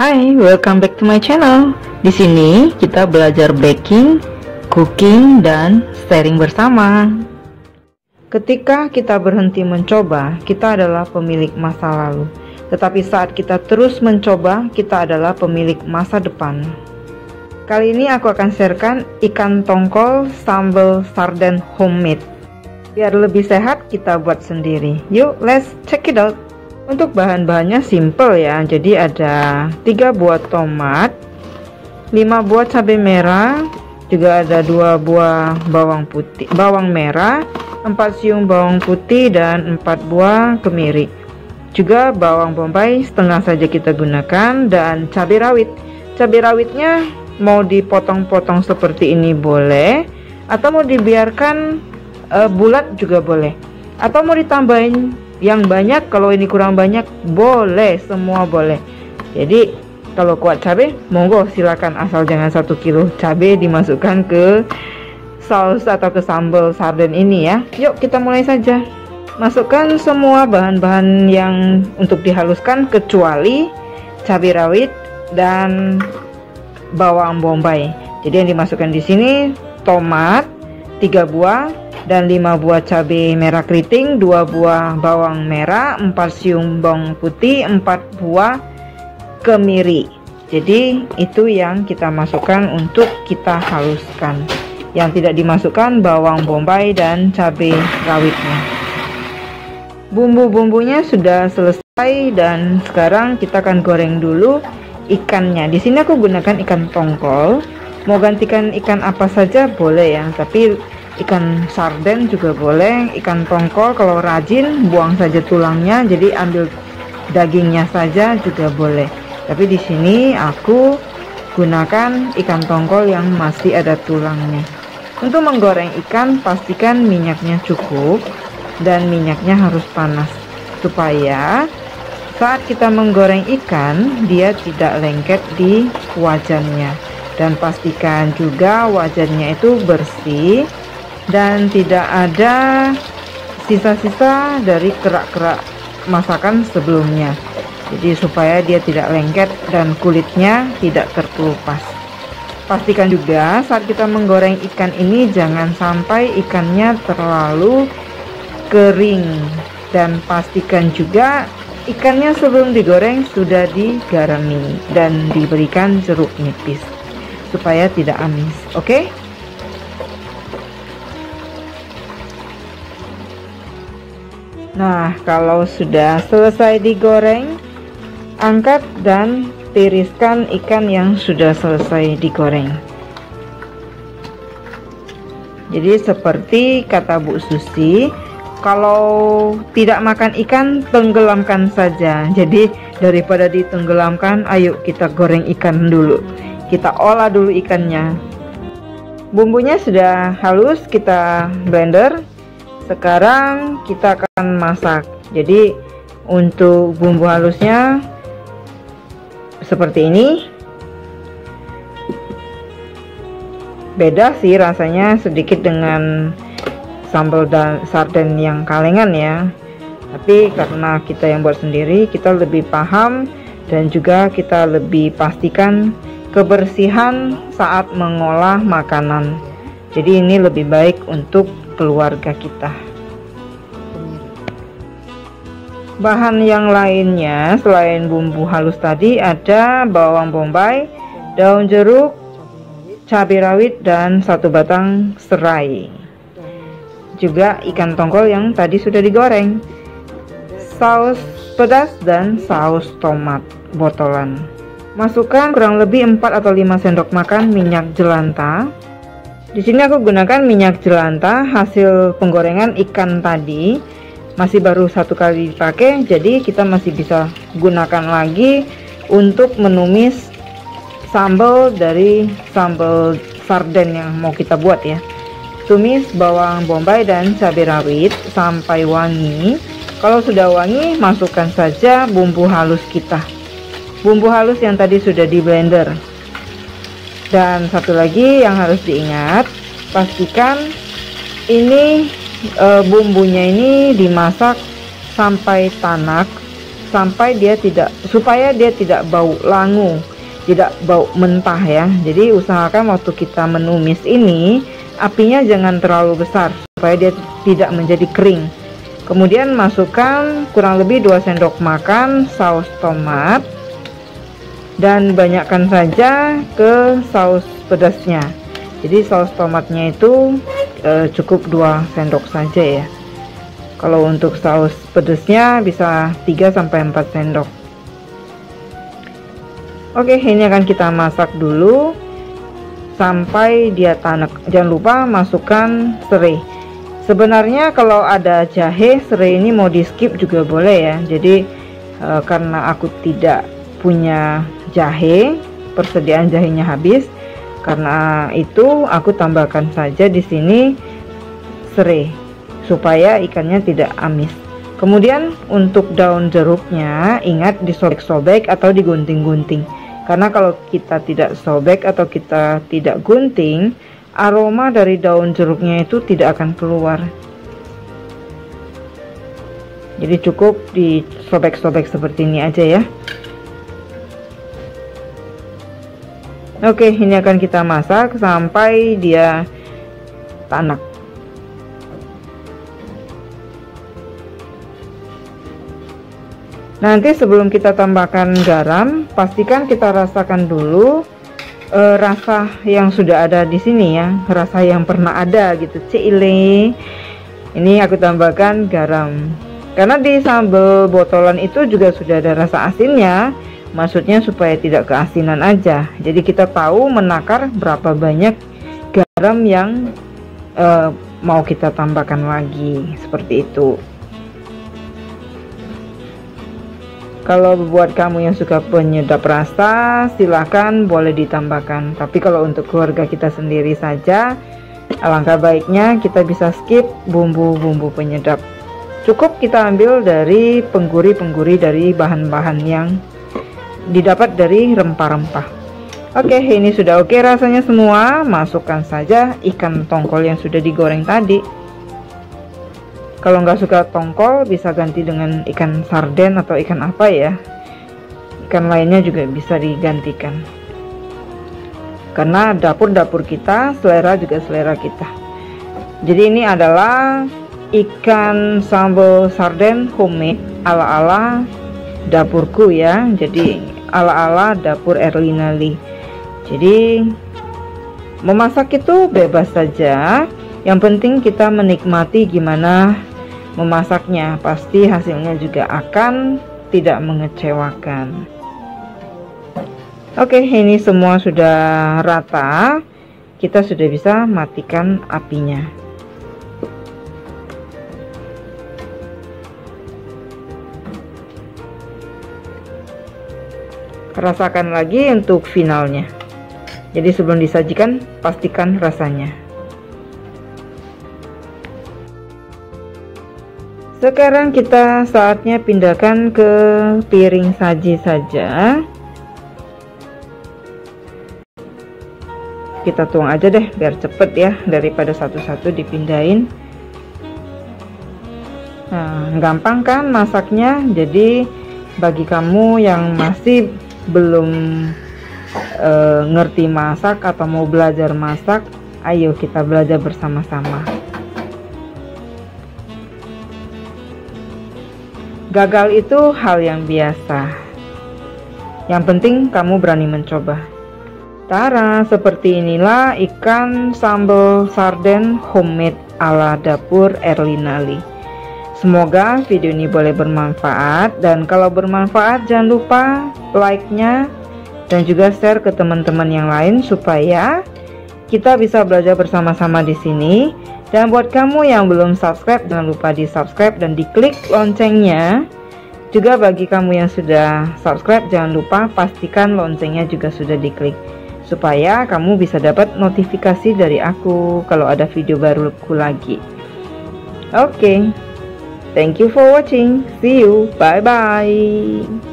Hai, welcome back to my channel. Di sini kita belajar baking, cooking, dan sharing bersama. Ketika kita berhenti mencoba, kita adalah pemilik masa lalu. Tetapi saat kita terus mencoba, kita adalah pemilik masa depan. Kali ini aku akan sharekan ikan tongkol sambal sarden homemade. Biar lebih sehat, kita buat sendiri. Yuk, let's check it out. Untuk bahan-bahannya simple ya. Jadi ada 3 buah tomat, 5 buah cabai merah, juga ada 2 buah bawang merah, 4 siung bawang putih, dan 4 buah kemiri. Juga bawang bombay setengah saja kita gunakan, dan cabai rawit. Cabai rawitnya mau dipotong-potong seperti ini boleh, atau mau dibiarkan bulat juga boleh, atau mau ditambahin yang banyak. Kalau ini kurang banyak boleh, semua boleh. Jadi kalau kuat cabai monggo silakan, asal jangan 1 kilo cabai dimasukkan ke saus atau ke sambal sarden ini ya. Yuk kita mulai saja. Masukkan semua bahan-bahan yang untuk dihaluskan kecuali cabai rawit dan bawang bombay. Jadi yang dimasukkan di sini tomat 3 buah dan 5 buah cabai merah keriting, 2 buah bawang merah, 4 siung bawang putih, 4 buah kemiri. Jadi itu yang kita masukkan untuk kita haluskan. Yang tidak dimasukkan bawang bombay dan cabai rawitnya. Bumbu-bumbunya sudah selesai dan sekarang kita akan goreng dulu ikannya. Di sini aku gunakan ikan tongkol. Mau gantikan ikan apa saja boleh ya, tapi ikan sarden juga boleh. Ikan tongkol kalau rajin buang saja tulangnya, jadi ambil dagingnya saja juga boleh. Tapi di sini aku gunakan ikan tongkol yang masih ada tulangnya. Untuk menggoreng ikan, pastikan minyaknya cukup dan minyaknya harus panas supaya saat kita menggoreng ikan dia tidak lengket di wajannya. Dan pastikan juga wajannya itu bersih dan tidak ada sisa-sisa dari kerak-kerak masakan sebelumnya. Jadi supaya dia tidak lengket dan kulitnya tidak terkelupas. Pastikan juga saat kita menggoreng ikan ini jangan sampai ikannya terlalu kering. Dan pastikan juga ikannya sebelum digoreng sudah digarami dan diberikan jeruk nipis supaya tidak amis. Oke? Nah, kalau sudah selesai digoreng, angkat dan tiriskan ikan yang sudah selesai digoreng. Jadi seperti kata Bu Susi, kalau tidak makan ikan tenggelamkan saja. Jadi daripada ditenggelamkan, ayo kita goreng ikan dulu. Kita olah dulu ikannya. Bumbunya sudah halus, kita blender. Sekarang kita akan masak. Jadi untuk bumbu halusnya seperti ini. Beda sih rasanya sedikit dengan sambal dan sarden yang kalengan ya. Tapi karena kita yang buat sendiri, kita lebih paham dan juga kita lebih pastikan kebersihan saat mengolah makanan. Jadi ini lebih baik untuk keluarga kita. Bahan yang lainnya selain bumbu halus tadi ada bawang bombay, daun jeruk, cabai rawit, dan 1 batang serai. Juga ikan tongkol yang tadi sudah digoreng, saus pedas dan saus tomat botolan. Masukkan kurang lebih 4 atau 5 sendok makan minyak jelantah. Di sini aku gunakan minyak jelantah hasil penggorengan ikan tadi, masih baru 1 kali dipakai, jadi kita masih bisa gunakan lagi untuk menumis sambal dari sambal sarden yang mau kita buat ya. Tumis bawang bombay dan cabai rawit sampai wangi. Kalau sudah wangi, masukkan saja bumbu halus kita. Bumbu halus yang tadi sudah di blender. Dan satu lagi yang harus diingat, pastikan ini bumbunya ini dimasak sampai tanak supaya dia tidak bau langu, tidak bau mentah ya. Jadi usahakan waktu kita menumis ini apinya jangan terlalu besar supaya dia tidak menjadi kering. Kemudian masukkan kurang lebih 2 sendok makan saus tomat dan banyakkan saja ke saus pedasnya. Jadi saus tomatnya itu cukup 2 sendok saja ya. Kalau untuk saus pedasnya bisa 3-4 sendok. Oke, ini akan kita masak dulu sampai dia tanek. Jangan lupa masukkan serai. Sebenarnya kalau ada jahe, serai ini mau di skip juga boleh ya. Jadi karena aku tidak punya jahe, persediaan jahenya habis, karena itu aku tambahkan saja di sini serai supaya ikannya tidak amis. Kemudian untuk daun jeruknya ingat disobek-sobek atau digunting-gunting, karena kalau kita tidak sobek atau kita tidak gunting, aroma dari daun jeruknya itu tidak akan keluar. Jadi cukup disobek-sobek seperti ini aja ya. Oke, ini akan kita masak sampai dia tanak. Nanti sebelum kita tambahkan garam, pastikan kita rasakan dulu rasa yang sudah ada di sini ya, rasa yang pernah ada gitu. Cile. Ini aku tambahkan garam. Karena di sambal botolan itu juga sudah ada rasa asinnya, maksudnya supaya tidak keasinan aja. Jadi kita tahu menakar berapa banyak garam yang mau kita tambahkan lagi, seperti itu. Kalau buat kamu yang suka penyedap rasa, silahkan boleh ditambahkan. Tapi kalau untuk keluarga kita sendiri saja, alangkah baiknya kita bisa skip bumbu-bumbu penyedap. Cukup kita ambil dari penggurih-penggurih dari bahan-bahan yang didapat dari rempah-rempah. Oke, ini sudah oke rasanya semua. Masukkan saja ikan tongkol yang sudah digoreng tadi. Kalau nggak suka tongkol bisa ganti dengan ikan sarden atau ikan apa ya. Ikan lainnya juga bisa digantikan. Karena dapur-dapur kita, selera juga selera kita. Jadi ini adalah ikan sambal sarden homemade ala-ala dapurku ya. Jadi ala-ala dapur Erlina Lee. Jadi memasak itu bebas saja. Yang penting kita menikmati gimana memasaknya, pasti hasilnya juga akan tidak mengecewakan. Oke, ini semua sudah rata. Kita sudah bisa matikan apinya. Rasakan lagi untuk finalnya. Jadi sebelum disajikan, pastikan rasanya. Sekarang kita saatnya pindahkan ke piring saji saja. Kita tuang aja deh biar cepet ya, daripada satu-satu dipindahin. Nah, gampang kan masaknya. Jadi bagi kamu yang masih belum ngerti masak atau mau belajar masak, ayo kita belajar bersama-sama. Gagal itu hal yang biasa. Yang penting kamu berani mencoba. Tara, seperti inilah ikan sambal sarden homemade ala dapur Erlina Lee. Semoga video ini boleh bermanfaat, dan kalau bermanfaat jangan lupa like-nya dan juga share ke teman-teman yang lain supaya kita bisa belajar bersama-sama di sini. Dan buat kamu yang belum subscribe, jangan lupa di subscribe dan diklik loncengnya. Juga bagi kamu yang sudah subscribe, jangan lupa pastikan loncengnya juga sudah diklik, supaya kamu bisa dapat notifikasi dari aku kalau ada video baruku lagi. Oke, thank you for watching. See you, bye bye.